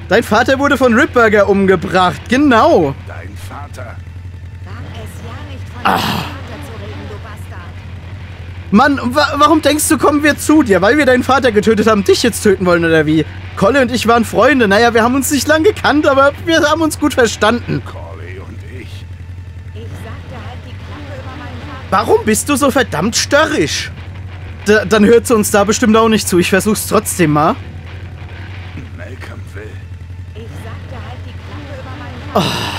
Dein Vater wurde von Ripburger umgebracht, genau. Dein Vater. Wag es ja nicht von deinem Vater zu reden, du Bastard. Mann, warum denkst du, kommen wir zu dir? Weil wir deinen Vater getötet haben, dich jetzt töten wollen, oder wie? Collie und ich waren Freunde. Naja, wir haben uns nicht lang gekannt, aber wir haben uns gut verstanden. Collie und ich. Ich sagte halt die Klappe über meinen Vater. Warum bist du so verdammt störrisch? Dann hört sie uns da bestimmt auch nicht zu. Ich versuch's trotzdem mal. Malcolm will. Ich sagte halt die Klappe über meinen Vater.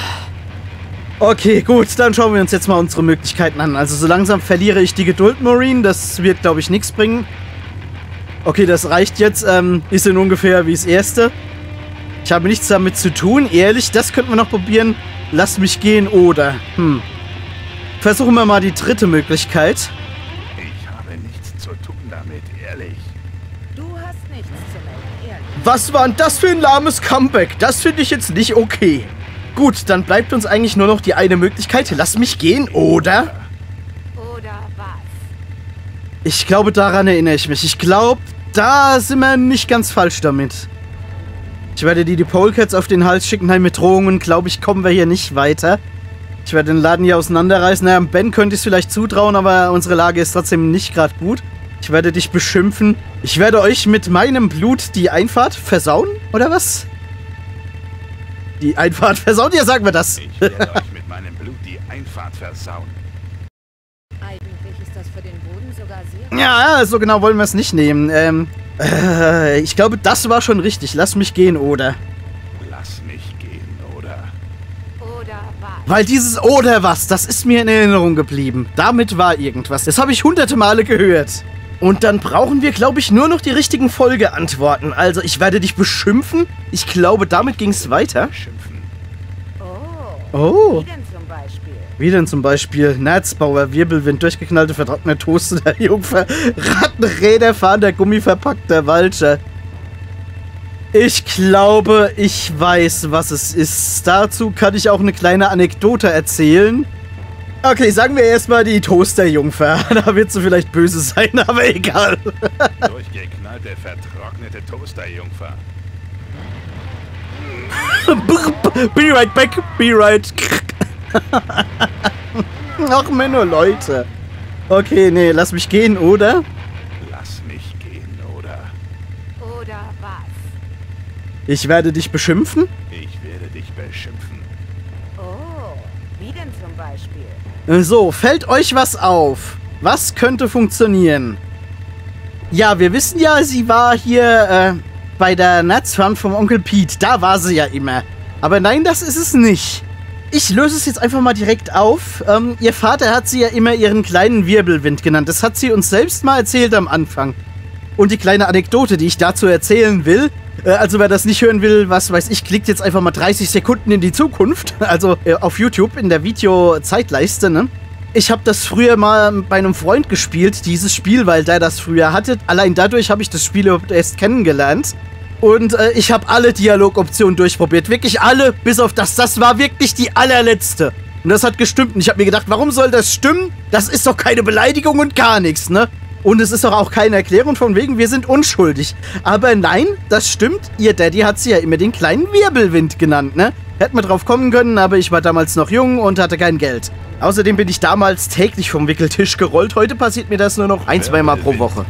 Okay, gut, dann schauen wir uns jetzt mal unsere Möglichkeiten an. Also so langsam verliere ich die Geduld, Maureen. Das wird, glaube ich, nichts bringen. Okay, das reicht jetzt. Ist in ungefähr wie das erste. Ich habe nichts damit zu tun. Ehrlich, das könnten wir noch probieren. Lass mich gehen oder... Versuchen wir mal die dritte Möglichkeit. Ich habe nichts zu tun damit, ehrlich. Du hast nichts zu melden, ehrlich. Was war denn das für ein lahmes Comeback? Das finde ich jetzt nicht okay. Gut, dann bleibt uns eigentlich nur noch die eine Möglichkeit. Lass mich gehen, oder? Oder was? Ich glaube, daran erinnere ich mich. Ich glaube, da sind wir nicht ganz falsch damit. Ich werde die Polecats auf den Hals schicken. Nein, mit Drohungen, glaube ich, kommen wir hier nicht weiter. Ich werde den Laden hier auseinanderreißen. Naja, Ben könnte ich es vielleicht zutrauen, aber unsere Lage ist trotzdem nicht gerade gut. Ich werde dich beschimpfen. Ich werde euch mit meinem Blut die Einfahrt versauen, oder was? Die Einfahrt versauen? Ja, sagen wir das. Ich werde euch mit meinem Blut die Einfahrt versauen. Eigentlich ist das für den Boden sogar sehr... Ja, so genau wollen wir es nicht nehmen. Ich glaube, das war schon richtig. Lass mich gehen, oder? Lass mich gehen, oder? Oder was? Weil dieses oder was, das ist mir in Erinnerung geblieben. Damit war irgendwas. Das habe ich hunderte Male gehört. Und dann brauchen wir, glaube ich, nur noch die richtigen Folgeantworten. Also, ich werde dich beschimpfen. Ich glaube, damit ging es weiter. Schimpfen. Oh. Oh. Wie denn zum Beispiel? Wie denn zum Beispiel Netzbauer, Wirbelwind, durchgeknallte, vertrocknete Toaster, der Jungfer, Rattenräder, fahrender Gummi, verpackter Walcher. Ich glaube, ich weiß, was es ist. Dazu kann ich auch eine kleine Anekdote erzählen. Okay, sagen wir erstmal die Toasterjungfer. Da wird sie vielleicht böse sein, aber egal. Durchgeknallte, vertrocknete Toasterjungfer. Be right back, be right. Ach, Männer, Leute. Okay, nee, lass mich gehen, oder? Lass mich gehen, oder? Oder was? Ich werde dich beschimpfen. Ich werde dich beschimpfen. Oh. Wie denn zum Beispiel? So, fällt euch was auf? Was könnte funktionieren? Ja, wir wissen ja, sie war hier bei der Netzfarm vom Onkel Pete. Da war sie ja immer. Aber nein, das ist es nicht. Ich löse es jetzt einfach mal direkt auf. Ihr Vater hat sie ja immer ihren kleinen Wirbelwind genannt. Das hat sie uns selbst mal erzählt am Anfang. Und die kleine Anekdote, die ich dazu erzählen will, also wer das nicht hören will, was weiß ich, klickt jetzt einfach mal 30 Sekunden in die Zukunft. Also auf YouTube in der Video-Zeitleiste, ne? Ich habe das früher mal bei einem Freund gespielt, dieses Spiel, weil der das früher hatte. Allein dadurch habe ich das Spiel überhaupt erst kennengelernt. Und ich habe alle Dialogoptionen durchprobiert. Wirklich alle, bis auf das. Das war wirklich die allerletzte. Und das hat gestimmt. Und ich habe mir gedacht, warum soll das stimmen? Das ist doch keine Beleidigung und gar nichts, ne? Und es ist doch auch keine Erklärung von wegen, wir sind unschuldig. Aber nein, das stimmt. Ihr Daddy hat sie ja immer den kleinen Wirbelwind genannt, ne? Hätten wir drauf kommen können, aber ich war damals noch jung und hatte kein Geld. Außerdem bin ich damals täglich vom Wickeltisch gerollt. Heute passiert mir das nur noch ein-, zweimal pro Woche.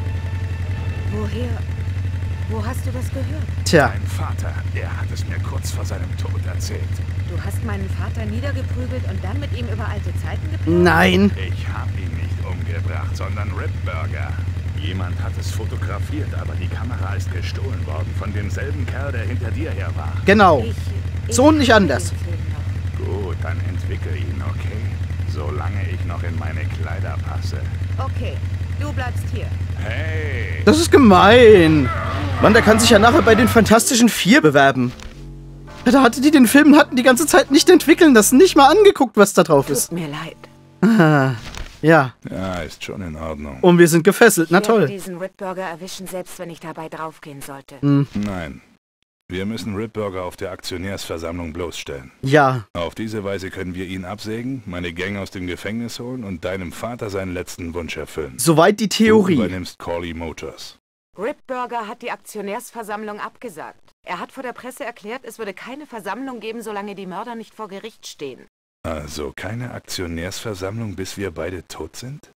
Woher? Wo hast du das gehört? Tja, Mein Vater, er hat es mir kurz vor seinem Tod erzählt. Du hast meinen Vater niedergeprügelt und dann mit ihm über alte Zeiten geplaudert? nein. Ich habe ihn nicht umgebracht, sondern Ripburger. Jemand hat es fotografiert, aber die Kamera ist gestohlen worden von demselben Kerl, der hinter dir her war. Genau. So und nicht habe anders. den Film noch. Gut, dann entwickel ihn, okay? Solange ich noch in meine Kleider passe. Okay, du bleibst hier. Hey! Das ist gemein. Mann, der kann sich ja nachher bei den Fantastischen Vier bewerben. Da hatte die den Film hatten die ganze Zeit nicht entwickeln lassen, nicht mal angeguckt, was da drauf ist. Tut mir leid. Ah, ja, Ja, ist schon in Ordnung. und wir sind gefesselt, na Ich werde toll. diesen Ripburger erwischen, selbst wenn ich dabei draufgehen sollte. Nein. Wir müssen Ripburger auf der Aktionärsversammlung bloßstellen. Ja, Auf diese Weise können wir ihn absägen, meine Gang aus dem Gefängnis holen und deinem Vater seinen letzten Wunsch erfüllen. soweit die Du Theorie. übernimmst Corley Motors. Ripburger hat die Aktionärsversammlung abgesagt. Er hat vor der Presse erklärt, es würde keine Versammlung geben, solange die Mörder nicht vor Gericht stehen. Also keine Aktionärsversammlung, bis wir beide tot sind?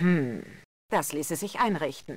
Das ließe sich einrichten.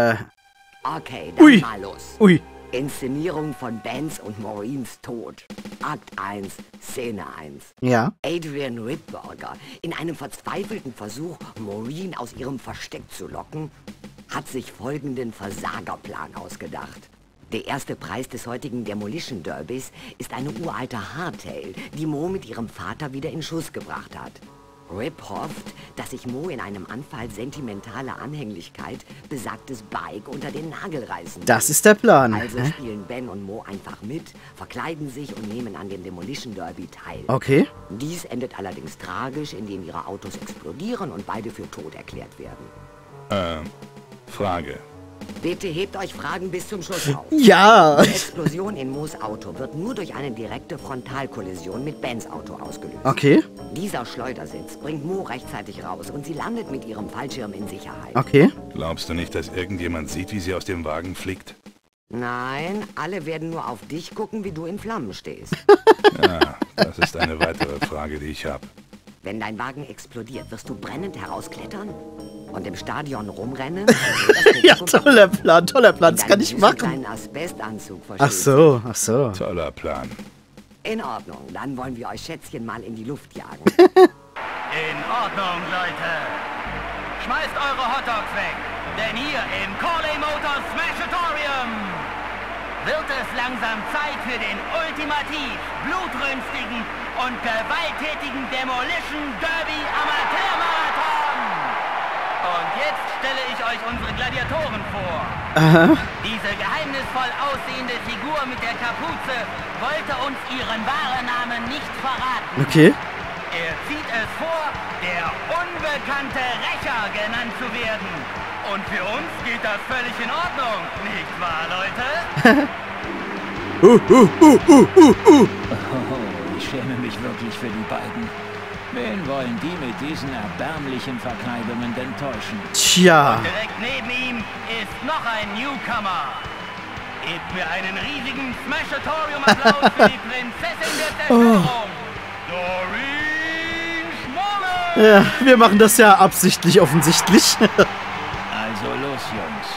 Okay, dann mal los. Ui. Inszenierung von Benz und Maureens Tod. Akt 1, Szene 1. Ja. Adrian Ripburger, in einem verzweifelten Versuch, Maureen aus ihrem Versteck zu locken, hat sich folgenden Versagerplan ausgedacht. Der erste Preis des heutigen Demolition Derbys ist eine uralte Hardtail, die Mo mit ihrem Vater wieder in Schuss gebracht hat. Rip hofft, dass sich Mo in einem Anfall sentimentaler Anhänglichkeit besagtes Bike unter den Nagel reißen will. Das ist der Plan. Also spielen Ben und Mo einfach mit, verkleiden sich und nehmen an dem Demolition Derby teil. Okay. Dies endet allerdings tragisch, indem ihre Autos explodieren und beide für tot erklärt werden. Frage. Bitte hebt euch Fragen bis zum Schluss auf. Ja. Die Explosion in Mo's Auto wird nur durch eine direkte Frontalkollision mit Bens Auto ausgelöst. Okay. Dieser Schleudersitz bringt Mo rechtzeitig raus und sie landet mit ihrem Fallschirm in Sicherheit. Okay. Glaubst du nicht, dass irgendjemand sieht, wie sie aus dem Wagen fliegt? Nein, alle werden nur auf dich gucken, wie du in Flammen stehst. Ja, das ist eine weitere Frage, die ich habe. Wenn dein Wagen explodiert, wirst du brennend herausklettern und im Stadion rumrennen? Ja, toller Plan, das kann ich machen. Kleinen Asbestanzug, Ach so, ach so. Toller Plan. In Ordnung, dann wollen wir euch Schätzchen mal in die Luft jagen. In Ordnung, Leute. Schmeißt eure Hotdogs weg, denn hier im Corley Motors Smashatorium wird es langsam Zeit für den ultimativ blutrünstigen und gewalttätigen Demolition Derby Amateurmarathon. Und jetzt stelle ich euch unsere Gladiatoren vor. Diese geheimnisvoll aussehende Figur mit der Kapuze wollte uns ihren wahren Namen nicht verraten. Okay. Er zieht es vor, der unbekannte Rächer genannt zu werden. Und für uns geht das völlig in Ordnung, nicht wahr, Leute? Ich schäme mich wirklich für die beiden. Wen wollen die mit diesen erbärmlichen Verkleidungen denn täuschen? Tja. Direkt neben ihm ist noch ein Newcomer. Gebt mir einen riesigen Smashatorium-Applaus für die Prinzessin der Zerstörung, Doreen Schmolle! Ja, wir machen das ja absichtlich offensichtlich. Also los, Jungs.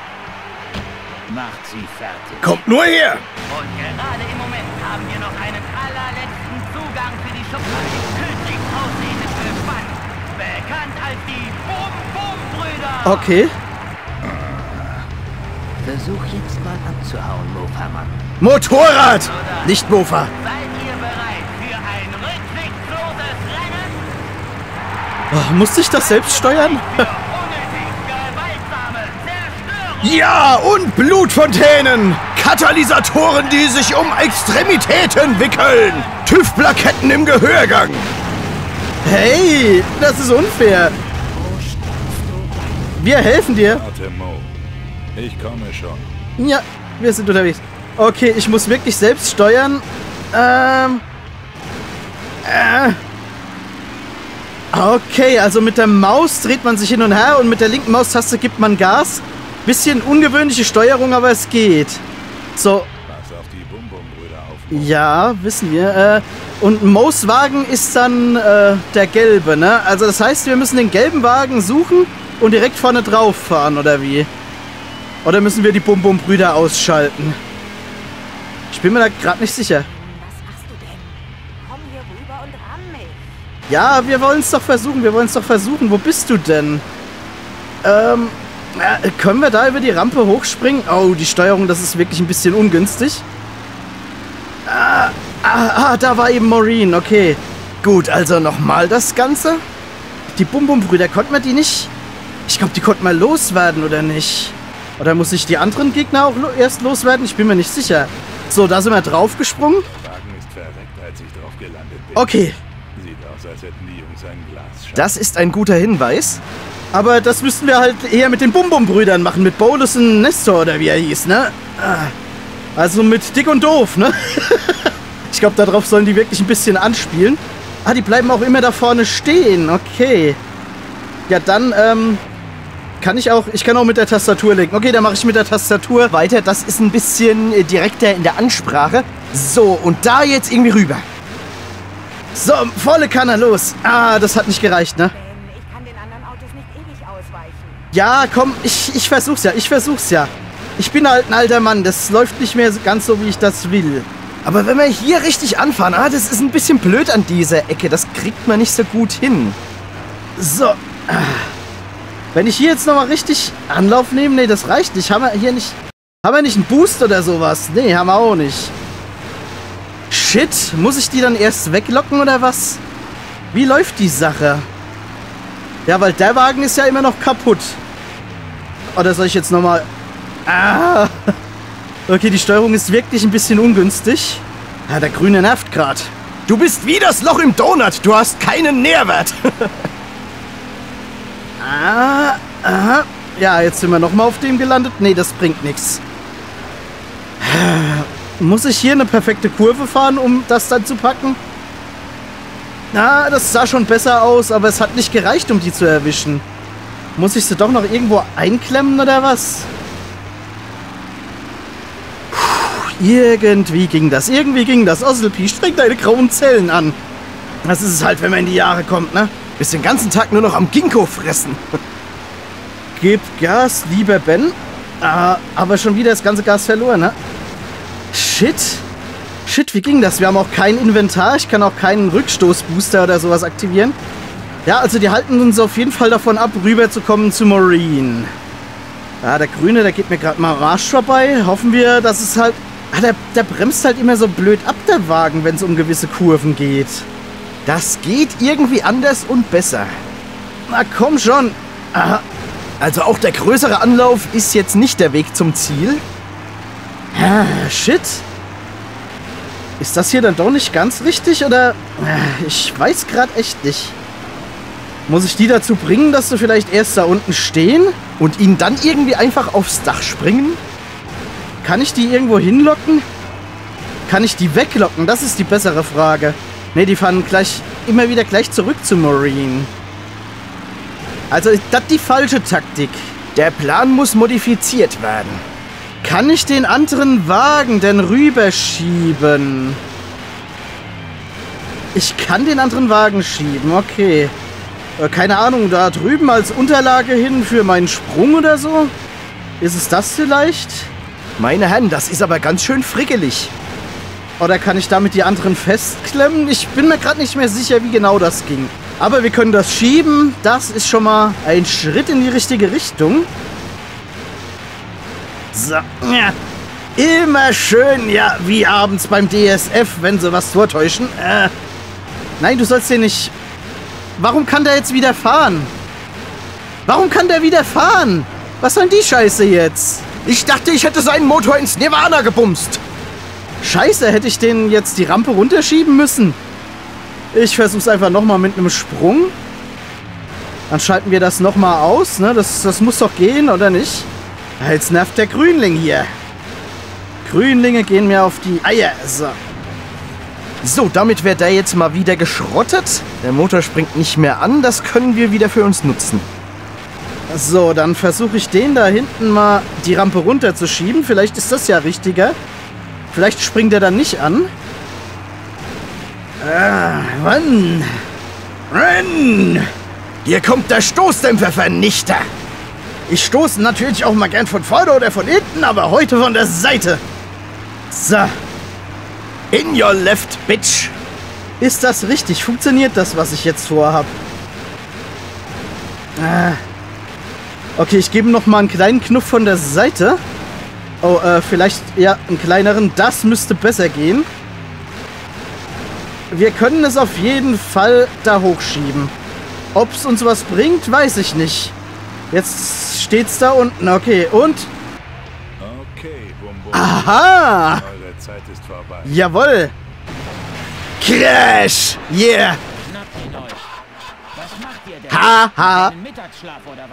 Macht sie fertig. Kommt nur her! Und gerade im Moment haben wir noch einen allerletzten Zugang für die Schublade. Tödlich aussehendes Gespann. Bekannt als die Bum-Bum-Brüder. Okay. Versuch jetzt mal abzuhauen, Mofa-Mann. Motorrad! Nicht Mofa. Seid ihr bereit für ein rücksichtsloses Rennen? Oh, musste ich das selbst steuern? Für unnötig gewaltsame Zerstörung. Ja, und Blutfontänen! Katalysatoren, die sich um Extremitäten wickeln! TÜV-Plaketten im Gehörgang! Hey, das ist unfair! Wir helfen dir! Warte, Mo. Ich komme schon. Ja, wir sind unterwegs. Okay, ich muss wirklich selbst steuern. Okay, also mit der Maus dreht man sich hin und her und mit der linken Maustaste gibt man Gas. Bisschen ungewöhnliche Steuerung, aber es geht. So, Pass auf die Bum-Bum-Brüder auf. ja, wissen wir. Und Mo's Wagen ist dann der gelbe, ne? Also das heißt, wir müssen den gelben Wagen suchen und direkt vorne drauf fahren, oder wie? Oder müssen wir die Bum-Bum-Brüder ausschalten? Ich bin mir da gerade nicht sicher. Was machst du denn? Komm hier rüber und ramm mich. Ja, wir wollen es doch versuchen. Wo bist du denn? Können wir da über die Rampe hochspringen? Oh, die Steuerung, das ist wirklich ein bisschen ungünstig. Da war eben Maureen, okay. Gut, also nochmal das Ganze. Die Bum-Bum-Brüder, konnten wir die nicht? Ich glaube, die konnten mal loswerden, oder nicht? Oder muss ich die anderen Gegner auch erst loswerden? Ich bin mir nicht sicher. So, da sind wir draufgesprungen. Der Wagen ist verreckt, als ich drauf gelandet bin. Okay, Sieht aus, als hätten die Jungs ein Glas. das ist ein guter Hinweis. Aber das müssten wir halt eher mit den Bum-Bum-Brüdern machen. Mit Bolus und Nestor, oder wie er hieß, ne? Also mit Dick und Doof, ne? Ich glaube, darauf sollen die wirklich ein bisschen anspielen. Die bleiben auch immer da vorne stehen. Okay. Ja, dann, kann ich kann auch mit der Tastatur lenken. Okay, dann mache ich mit der Tastatur weiter. Das ist ein bisschen direkter in der Ansprache. So, und da jetzt irgendwie rüber. So, volle Kanne, los. Ah, das hat nicht gereicht, ne? Ich kann den anderen Autos nicht ewig ausweichen. Ja, komm, ich versuch's ja. Ich bin halt ein alter Mann. Das läuft nicht mehr ganz so, wie ich das will. Aber wenn wir hier richtig anfahren, das ist ein bisschen blöd an dieser Ecke. Das kriegt man nicht so gut hin. So. Wenn ich hier jetzt nochmal richtig Anlauf nehme, nee, das reicht nicht. Haben wir nicht einen Boost oder sowas? Nee, haben wir auch nicht. Shit, muss ich die dann erst weglocken oder was? Wie läuft die Sache? Ja, weil der Wagen ist ja immer noch kaputt. Oder soll ich jetzt nochmal... Okay, die Steuerung ist wirklich ein bisschen ungünstig. Ja, der Grüne nervt gerade. Du bist wie das Loch im Donut. Du hast keinen Nährwert. Ja, jetzt sind wir nochmal auf dem gelandet. Nee, das bringt nichts. Muss ich hier eine perfekte Kurve fahren, um das dann zu packen? Na, das sah schon besser aus, aber es hat nicht gereicht, um die zu erwischen. Muss ich sie doch noch irgendwo einklemmen oder was? Irgendwie ging das. Osselpi, streng deine grauen Zellen an. Das ist es halt, wenn man in die Jahre kommt, ne? Bist den ganzen Tag nur noch am Ginkgo fressen. Gib Gas, lieber Ben. Aber schon wieder das ganze Gas verloren, ne? Shit, wie ging das? Wir haben auch kein Inventar. Ich kann auch keinen Rückstoßbooster oder sowas aktivieren. Ja, also die halten uns auf jeden Fall davon ab, rüberzukommen zu Maureen. Ja, der Grüne, der geht mir gerade mal am Arsch vorbei. Hoffen wir, dass es halt... Der bremst halt immer so blöd ab, der Wagen, wenn es um gewisse Kurven geht. Das geht irgendwie anders und besser. Na komm schon. Also auch der größere Anlauf ist jetzt nicht der Weg zum Ziel. Shit. Ist das hier dann doch nicht ganz richtig, oder? Ich weiß gerade echt nicht. Muss ich die dazu bringen, dass sie vielleicht erst da unten stehen und ihnen dann irgendwie einfach aufs Dach springen? Kann ich die irgendwo hinlocken? Kann ich die weglocken? Das ist die bessere Frage. Ne, die fahren immer wieder gleich zurück zu Maureen. Also ist das die falsche Taktik. Der Plan muss modifiziert werden. Kann ich den anderen Wagen denn rüberschieben? Ich kann den anderen Wagen schieben, okay. Keine Ahnung, da drüben als Unterlage hin für meinen Sprung oder so? Ist es das vielleicht? Meine Herren, das ist aber ganz schön frickelig. Oder kann ich damit die anderen festklemmen? Ich bin mir gerade nicht mehr sicher, wie genau das ging. Aber wir können das schieben. Das ist schon mal ein Schritt in die richtige Richtung. So. Ja. Immer schön, ja, wie abends beim DSF, wenn sie was vortäuschen. Nein, du sollst den nicht... Warum kann der jetzt wieder fahren? Warum kann der wieder fahren? Was soll denn die Scheiße jetzt? Ich dachte, ich hätte seinen Motor ins Nirvana gebumst. Scheiße, hätte ich den jetzt die Rampe runterschieben müssen? Ich versuch's einfach nochmal mit einem Sprung. Dann schalten wir das nochmal aus, ne? Das muss doch gehen, oder nicht? Jetzt nervt der Grünling hier. Grünlinge gehen mir auf die Eier. So, damit wird der jetzt mal wieder geschrottet. Der Motor springt nicht mehr an. Das können wir wieder für uns nutzen. So, dann versuche ich den da hinten mal die Rampe runterzuschieben. Vielleicht ist das ja richtiger. Vielleicht springt er dann nicht an. Mann. Renn! Hier kommt der Stoßdämpfervernichter. Ich stoße natürlich auch mal gern von vorne oder von hinten, aber heute von der Seite. So. In your left, bitch. Ist das richtig? Funktioniert das, was ich jetzt vorhab? Okay, ich gebe noch mal einen kleinen Knuff von der Seite. Oh, vielleicht, ja, einen kleineren. Das müsste besser gehen. Wir können es auf jeden Fall da hochschieben. Ob es uns was bringt, weiß ich nicht. Jetzt steht's da unten. Okay, und? Okay, Bum Bum. Aha! Eure Zeit ist vorbei. Jawohl! Crash! Yeah! Schnappt ihn euch. Was macht ihr denn? Haha! Einen Mittagsschlaf oder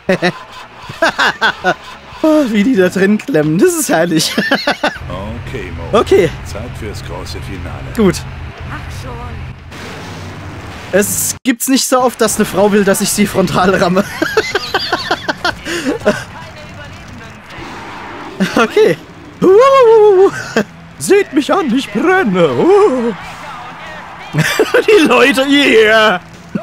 was? Oh, wie die da drin klemmen. Das ist herrlich. Okay, Mo. Okay, Zeit fürs große Finale. gut. Ach schon. Es gibt's nicht so oft, dass eine Frau will, dass ich sie frontal ramme. Okay. Seht mich an, ich brenne. Die Leute hier.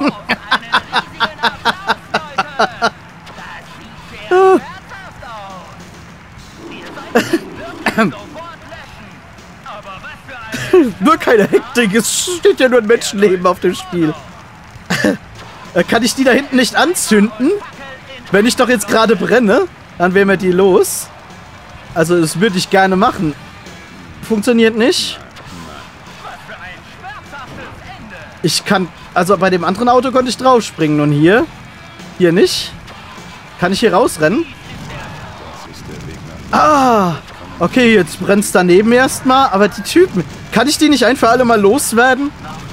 Nur keine Hektik, es steht ja nur ein Menschenleben auf dem Spiel. Kann ich die da hinten nicht anzünden? Wenn ich doch jetzt gerade brenne, dann wären wir die los. Also das würde ich gerne machen. Funktioniert nicht. Ich kann, also bei dem anderen Auto konnte ich draufspringen und hier nicht. Kann ich hier rausrennen? Ah, okay, jetzt brennt's daneben erstmal, aber die Typen, kann ich die nicht ein für alle Mal loswerden?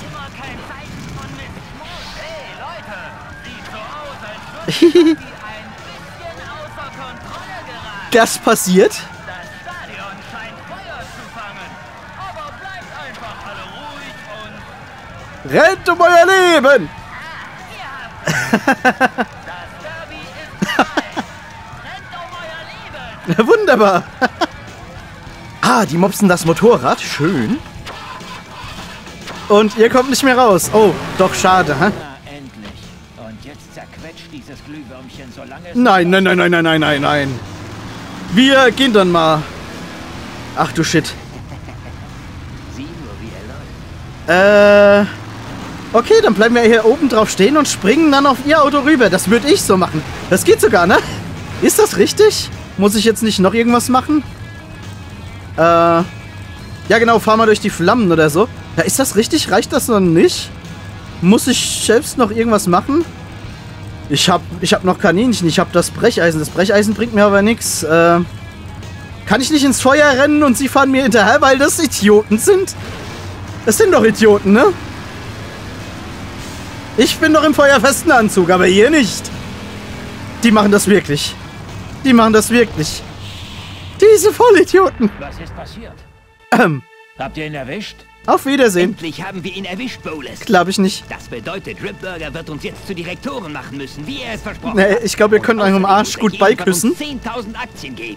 Das passiert. Rennt um euer Leben! Wunderbar! Ah, die mopsen das Motorrad. Schön. Und ihr kommt nicht mehr raus. Oh, doch schade, hä? Endlich. Und jetzt zerquetscht dieses Glühwürmchen, solange es... Nein. Wir gehen dann mal. Ach du Shit. Sieh nur, wie er läuft. Okay, dann bleiben wir hier oben drauf stehen und springen dann auf ihr Auto rüber. Das würde ich so machen. Das geht sogar, ne? Ist das richtig? Muss ich jetzt nicht noch irgendwas machen? Ja genau, fahr mal durch die Flammen oder so. Ja, ist das richtig? Reicht das noch nicht? Muss ich selbst noch irgendwas machen? Ich hab noch Kaninchen, ich hab das Brecheisen. Das Brecheisen bringt mir aber nichts. Kann ich nicht ins Feuer rennen und sie fahren mir hinterher, weil das Idioten sind? Das sind doch Idioten, ne? Ich bin doch im feuerfesten Anzug, aber ihr nicht. Die machen das wirklich. Die machen das wirklich. Diese Vollidioten. Was ist passiert? Habt ihr ihn erwischt? Auf Wiedersehen. Endlich haben wir ihn erwischt, Bowles. Glaube ich nicht. Das bedeutet, Ripburger wird uns jetzt zu Direktoren machen müssen, wie er es versprochen Nee, hat. ich glaube, wir können eurem Arsch gut beiküssen. 10.000 Aktien geben.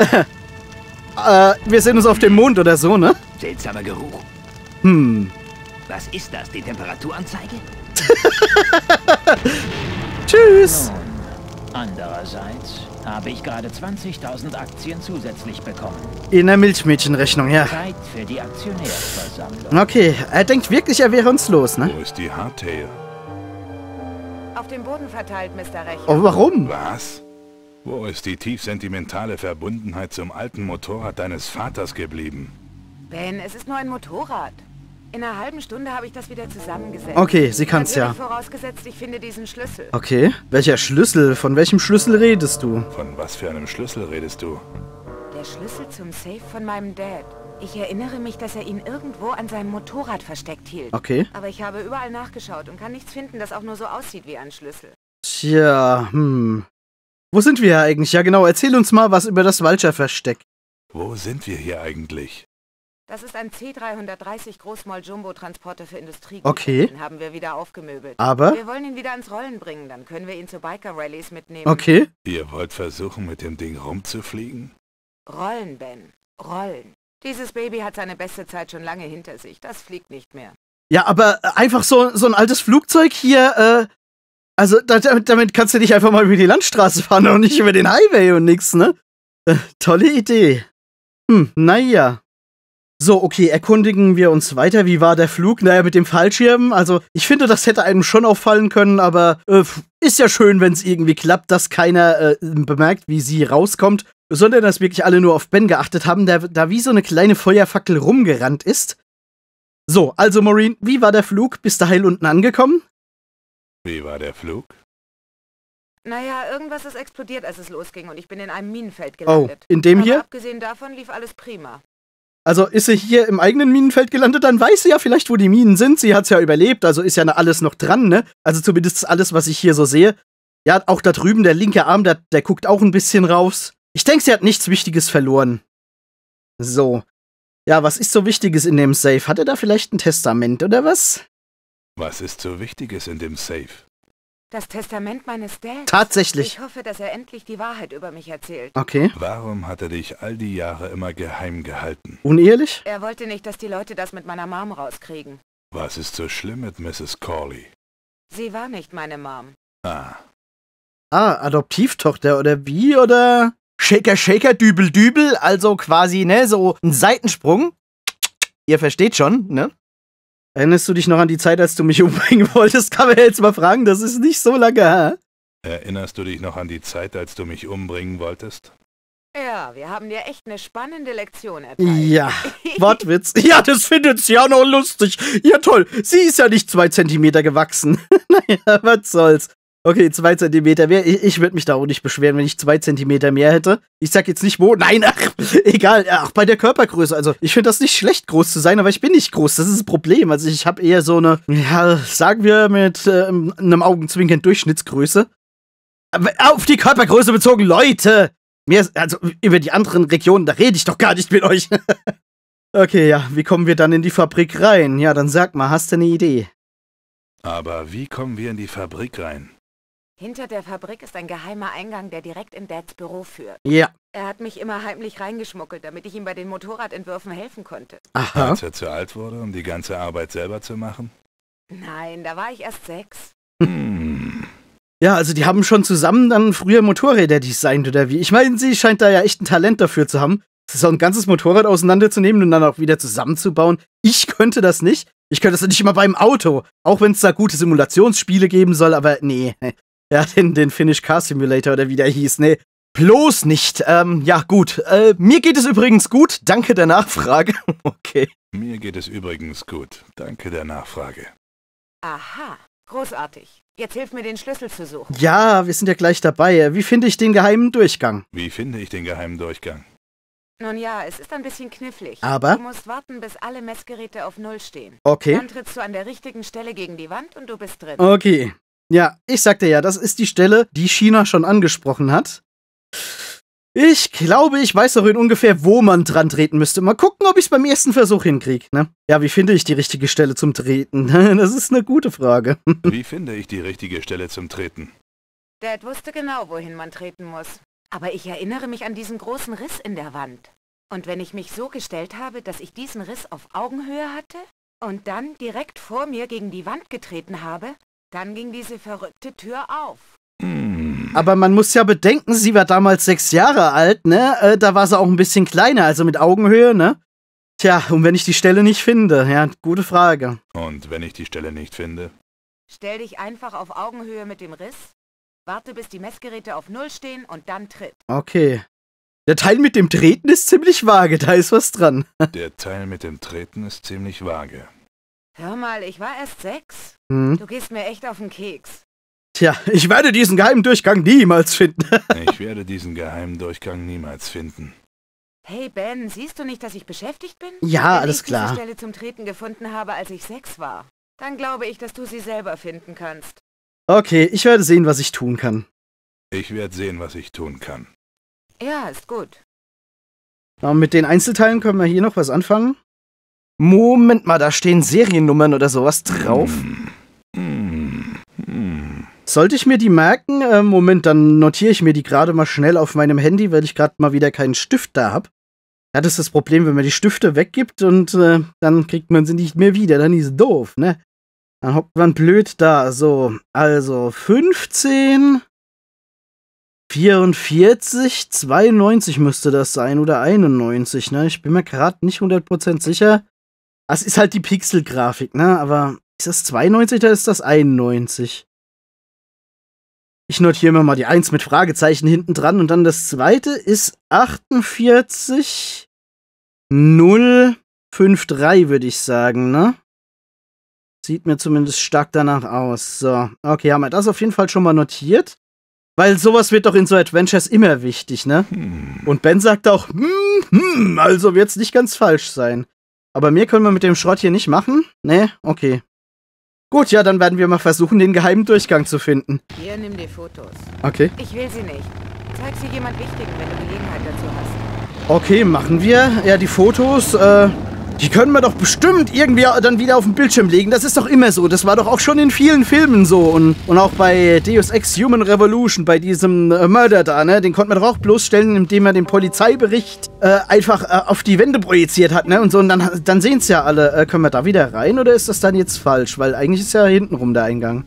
Wir sehen uns auf dem Mond oder so, ne? Seltsamer Geruch. Was ist das, die Temperaturanzeige? Tschüss. Andererseits habe ich gerade 20.000 Aktien zusätzlich bekommen. In der Milchmädchenrechnung, ja. Zeit für die Aktionärsversammlung. Okay, er denkt wirklich, er wäre uns los, ne? Wo ist die Hardtail? Auf dem Boden verteilt, Mr. Recht. Oh, warum? Was? Wo ist die tief sentimentale Verbundenheit zum alten Motorrad deines Vaters geblieben? Ben, es ist nur ein Motorrad. In einer halben Stunde habe ich das wieder zusammengesetzt. Okay, sie kann's ja. Natürlich vorausgesetzt, ich finde diesen Schlüssel. Okay, welcher Schlüssel? Von welchem Schlüssel redest du? Von was für einem Schlüssel redest du? Der Schlüssel zum Safe von meinem Dad. Ich erinnere mich, dass er ihn irgendwo an seinem Motorrad versteckt hielt. Okay. Aber ich habe überall nachgeschaut und kann nichts finden, das auch nur so aussieht wie ein Schlüssel. Tja, Wo sind wir eigentlich? Ja genau, erzähl uns mal was über das Vulture-Versteck. Wo sind wir hier eigentlich? Das ist ein C330 Großmoll-Jumbo-Transporter für Industrie. Okay. Den haben wir wieder aufgemöbelt. Aber? Wir wollen ihn wieder ans Rollen bringen, dann können wir ihn zu Biker-Rallies mitnehmen. Okay. Ihr wollt versuchen, mit dem Ding rumzufliegen? Rollen, Ben. Rollen. Dieses Baby hat seine beste Zeit schon lange hinter sich. Das fliegt nicht mehr. Ja, aber einfach so ein altes Flugzeug hier, also damit kannst du nicht einfach mal über die Landstraße fahren und nicht über den Highway und nix, ne? Tolle Idee. Naja. So, okay, erkundigen wir uns weiter. Wie war der Flug? Naja, mit dem Fallschirm. Also, ich finde, das hätte einem schon auffallen können, aber ist ja schön, wenn es irgendwie klappt, dass keiner bemerkt, wie sie rauskommt, sondern dass wirklich alle nur auf Ben geachtet haben, der da wie so eine kleine Feuerfackel rumgerannt ist. So, also Maureen, wie war der Flug? Bist du heil unten angekommen? Wie war der Flug? Naja, irgendwas ist explodiert, als es losging und ich bin in einem Minenfeld Oh, gelandet. in dem Aber hier? abgesehen davon lief alles prima. Also ist sie hier im eigenen Minenfeld gelandet, dann weiß sie ja vielleicht, wo die Minen sind. Sie hat's ja überlebt, also ist ja alles noch dran, ne? Also zumindest alles, was ich hier so sehe. Ja, auch da drüben, der linke Arm, der guckt auch ein bisschen raus. Ich denke, sie hat nichts Wichtiges verloren. So. Ja, was ist so Wichtiges in dem Safe? Hat er da vielleicht ein Testament oder was? Was ist so Wichtiges in dem Safe? Das Testament meines Dads. Tatsächlich. Ich hoffe, dass er endlich die Wahrheit über mich erzählt. Okay. Warum hat er dich all die Jahre immer geheim gehalten? Unehelich? Er wollte nicht, dass die Leute das mit meiner Mom rauskriegen. Was ist so schlimm mit Mrs. Corley? Sie war nicht meine Mom. Ah, Adoptivtochter oder wie? Oder Shaker, Shaker, Dübel, Dübel. Also quasi, ne, so ein Seitensprung. Ihr versteht schon, ne? Erinnerst du dich noch an die Zeit, als du mich umbringen wolltest? Kann man jetzt mal fragen, das ist nicht so lange her. erinnerst du dich noch an die Zeit, als du mich umbringen wolltest? Ja, wir haben dir echt eine spannende Lektion erteilt. Ja, Wortwitz. Ja, das findet sie ja noch lustig. Ja, toll. Sie ist ja nicht 2 Zentimeter gewachsen. Naja, was soll's. Okay, 2 Zentimeter mehr. Ich würde mich da auch nicht beschweren, wenn ich 2 Zentimeter mehr hätte. Ich sag jetzt nicht wo. Nein, ach, egal. Ach, bei der Körpergröße. Also, ich finde das nicht schlecht, groß zu sein, aber ich bin nicht groß. Das ist das Problem. Also, ich habe eher so eine, ja, sagen wir mit einem Augenzwinkern Durchschnittsgröße. Aber auf die Körpergröße bezogen, Leute! Mehr, also, über die anderen Regionen, da rede ich doch gar nicht mit euch. Okay, ja, wie kommen wir dann in die Fabrik rein? Ja, dann sag mal, hast du eine Idee? Aber wie kommen wir in die Fabrik rein? Hinter der Fabrik ist ein geheimer Eingang, der direkt in Dads Büro führt. Ja. Er hat mich immer heimlich reingeschmuggelt, damit ich ihm bei den Motorradentwürfen helfen konnte. Aha. Als er zu alt wurde, um die ganze Arbeit selber zu machen? Nein, da war ich erst 6. Ja, also die haben schon zusammen dann früher Motorräder designt oder wie? Ich meine, sie scheint da ja echt ein Talent dafür zu haben. Das ist auch ein ganzes Motorrad auseinanderzunehmen und dann auch wieder zusammenzubauen. Ich könnte das nicht. Ich könnte das nicht immer beim Auto. Auch wenn es da gute Simulationsspiele geben soll, aber nee. Ja, den Finnish Car Simulator oder wie der hieß, nee. Bloß nicht. Ja, gut. Mir geht es übrigens gut. Danke der Nachfrage. Okay. Mir geht es übrigens gut. Danke der Nachfrage. Aha, großartig. Jetzt hilf mir, den Schlüssel zu suchen. Ja, wir sind ja gleich dabei. Wie finde ich den geheimen Durchgang? Wie finde ich den geheimen Durchgang? Nun ja, es ist ein bisschen knifflig. Aber? Du musst warten, bis alle Messgeräte auf 0 stehen. Okay. Dann trittst du an der richtigen Stelle gegen die Wand und du bist drin. Okay. Ja, ich sagte ja, das ist die Stelle, die China schon angesprochen hat. Ich glaube, ich weiß auch ungefähr, wo man dran treten müsste. Mal gucken, ob ich es beim ersten Versuch hinkriege, ne? Ja, wie finde ich die richtige Stelle zum Treten? Das ist eine gute Frage. Wie finde ich die richtige Stelle zum Treten? Dad wusste genau, wohin man treten muss. Aber ich erinnere mich an diesen großen Riss in der Wand. Und wenn ich mich so gestellt habe, dass ich diesen Riss auf Augenhöhe hatte und dann direkt vor mir gegen die Wand getreten habe, dann ging diese verrückte Tür auf. Aber man muss ja bedenken, sie war damals 6 Jahre alt, ne? Da war sie auch ein bisschen kleiner, also mit Augenhöhe, ne? Tja, und wenn ich die Stelle nicht finde? Ja, gute Frage. Und wenn ich die Stelle nicht finde? Stell dich einfach auf Augenhöhe mit dem Riss, warte, bis die Messgeräte auf 0 stehen und dann tritt. Okay. Der Teil mit dem Treten ist ziemlich vage, da ist was dran. Der Teil mit dem Treten ist ziemlich vage. Hör mal, ich war erst 6. Hm. Du gehst mir echt auf den Keks. Tja, ich werde diesen geheimen Durchgang niemals finden. Ich werde diesen geheimen Durchgang niemals finden. Hey Ben, siehst du nicht, dass ich beschäftigt bin? Ja, Wenn alles ich klar. diese Stelle zum Treten gefunden habe, als ich 6 war, dann glaube ich, dass du sie selber finden kannst. Okay, ich werde sehen, was ich tun kann. Ich werde sehen, was ich tun kann. Ja, ist gut. Und mit den Einzelteilen können wir hier noch was anfangen. Moment mal, da stehen Seriennummern oder sowas drauf. Sollte ich mir die merken? Moment, dann notiere ich mir die gerade mal schnell auf meinem Handy, weil ich gerade mal wieder keinen Stift da habe. Ja, das ist das Problem, wenn man die Stifte weggibt und dann kriegt man sie nicht mehr wieder. Dann ist es doof, ne? Dann hockt man blöd da. So, also 15, 44, 92 müsste das sein oder 91, ne? Ich bin mir gerade nicht 100% sicher. Das ist halt die Pixel-Grafik, ne? Aber ist das 92 oder ist das 91? Ich notiere mir mal die 1 mit Fragezeichen hinten dran und dann das zweite ist 48 053, würde ich sagen, ne? Sieht mir zumindest stark danach aus. So, okay, haben wir das auf jeden Fall schon mal notiert. Weil sowas wird doch in so Adventures immer wichtig, ne? Und Ben sagt auch, also wird's nicht ganz falsch sein. Aber mehr können wir mit dem Schrott hier nicht machen? Ne? Okay. Gut, ja, dann werden wir mal versuchen, den geheimen Durchgang zu finden. Hier, nimm die Fotos. Okay. Ich will sie nicht. Zeig sie jemand Wichtigen, wenn du Gelegenheit dazu hast. Okay, machen wir. Ja, die Fotos, Die können wir doch bestimmt irgendwie dann wieder auf den Bildschirm legen. Das ist doch immer so. Das war doch auch schon in vielen Filmen so. Und auch bei Deus Ex Human Revolution, bei diesem Mörder da, ne? Den konnte man doch auch bloßstellen, indem er den Polizeibericht einfach auf die Wände projiziert hat, ne? Und so, und dann sehen es ja alle. Können wir da wieder rein oder ist das dann jetzt falsch? Weil eigentlich ist ja hintenrum der Eingang.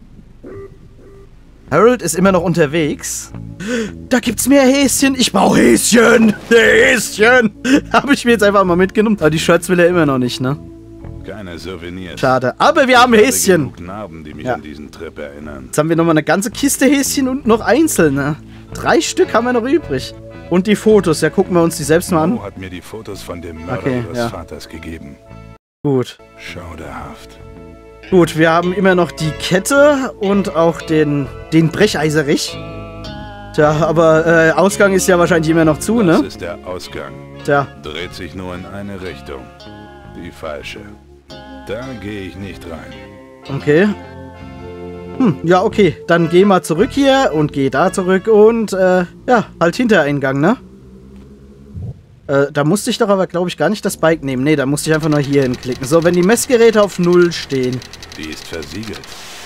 Harold ist immer noch unterwegs. Da gibt's mehr Häschen. Ich brauche Häschen. Häschen. Habe ich mir jetzt einfach mal mitgenommen. Aber die Shirts will er immer noch nicht, ne? Keine Souvenirs. Schade. Aber wir haben Häschen. Narben, die mich an diesen Trip erinnern. Jetzt haben wir nochmal eine ganze Kiste Häschen und noch einzelne. 3 Stück haben wir noch übrig. Und die Fotos. Ja, gucken wir uns die selbst mal an. Mo hat mir die Fotos von dem Mörder ihres Vaters gegeben. Gut. Schauderhaft. Gut, wir haben immer noch die Kette und auch den Brecheiserich. Tja, aber Ausgang ist ja wahrscheinlich immer noch zu, ne? Das ist der Ausgang. Tja. Dreht sich nur in eine Richtung. Die falsche. Da gehe ich nicht rein. Okay. Ja, okay. Dann geh mal zurück hier und geh da zurück und, ja, halt Hintereingang, ne? Da musste ich doch aber, glaube ich, gar nicht das Bike nehmen. Ne, da musste ich einfach nur hier hinklicken. So, wenn die Messgeräte auf 0 stehen. Die ist versiegelt.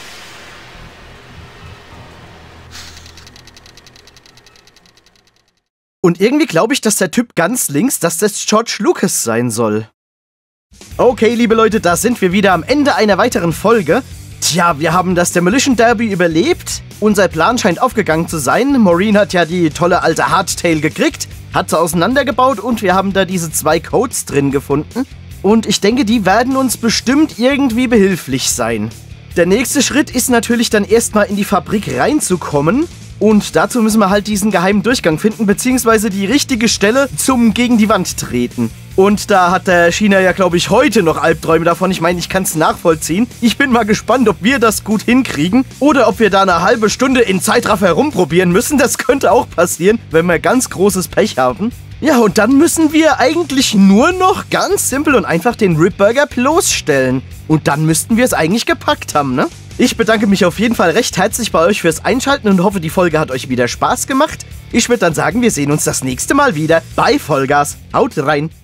Und irgendwie glaube ich, dass der Typ ganz links, dass das George Lucas sein soll. Okay, liebe Leute, da sind wir wieder am Ende einer weiteren Folge. Tja, wir haben das Demolition Derby überlebt. Unser Plan scheint aufgegangen zu sein. Maureen hat ja die tolle alte Hardtail gekriegt, hat sie auseinandergebaut und wir haben da diese 2 Codes drin gefunden. Und ich denke, die werden uns bestimmt irgendwie behilflich sein. Der nächste Schritt ist natürlich dann erstmal in die Fabrik reinzukommen. Und dazu müssen wir halt diesen geheimen Durchgang finden, beziehungsweise die richtige Stelle zum gegen die Wand treten. Und da hat der China ja, glaube ich, heute noch Albträume davon. Ich meine, ich kann es nachvollziehen. Ich bin mal gespannt, ob wir das gut hinkriegen oder ob wir da eine halbe Stunde in Zeitraffer herumprobieren müssen. Das könnte auch passieren, wenn wir ganz großes Pech haben. Ja, und dann müssen wir eigentlich nur noch ganz simpel und einfach den Ripburger bloßstellen. Und dann müssten wir es eigentlich gepackt haben, ne? Ich bedanke mich auf jeden Fall recht herzlich bei euch fürs Einschalten und hoffe, die Folge hat euch wieder Spaß gemacht. Ich würde dann sagen, wir sehen uns das nächste Mal wieder bei Vollgas. Haut rein!